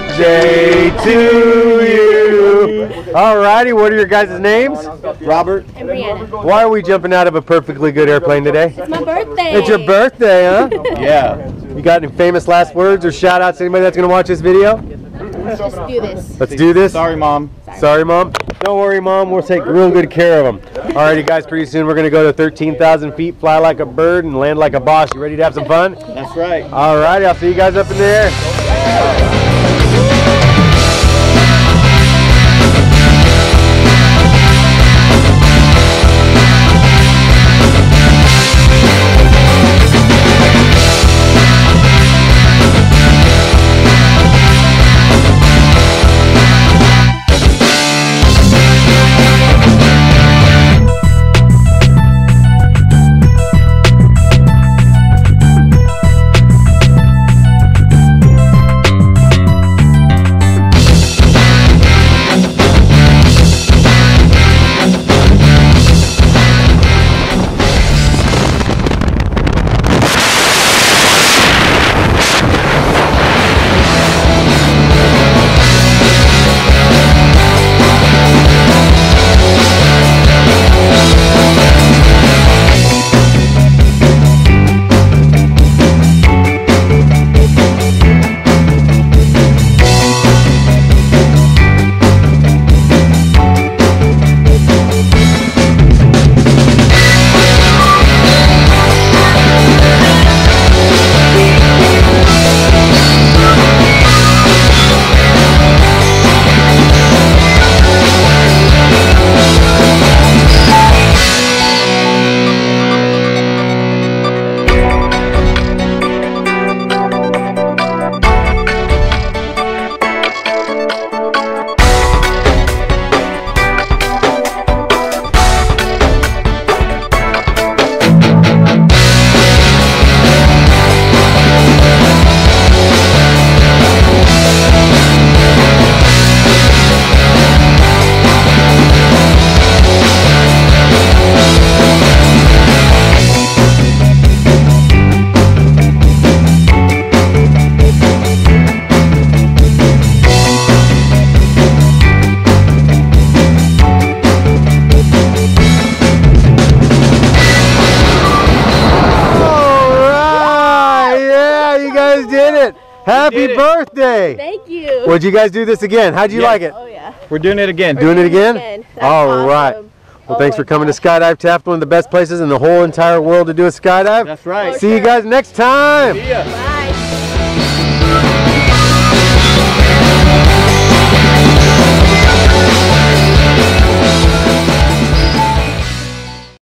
birthday to you. Alrighty, what are your guys' names? Robert and Brianna. Why are we jumping out of a perfectly good airplane today? It's my birthday. It's your birthday, huh? Yeah. You got any famous last words or shout outs to anybody that's going to watch this video? Let's do this. Let's do this. Sorry, Mom. Sorry, Mom. Don't worry, Mom. We'll take real good care of them. Alrighty, guys. Pretty soon we're going to go to 13,000 feet, fly like a bird, and land like a boss. You ready to have some fun? That's right. Alrighty. I'll see you guys up in there. Did it! Happy birthday! Thank you. Would you guys do this again? How'd you like it? Oh yeah. We're doing it again. Doing it again? That's All right. awesome. Well, thanks for coming to Skydive Taft, one of the best places in the whole entire world to do a skydive. That's right. See you guys next time. See ya. Bye.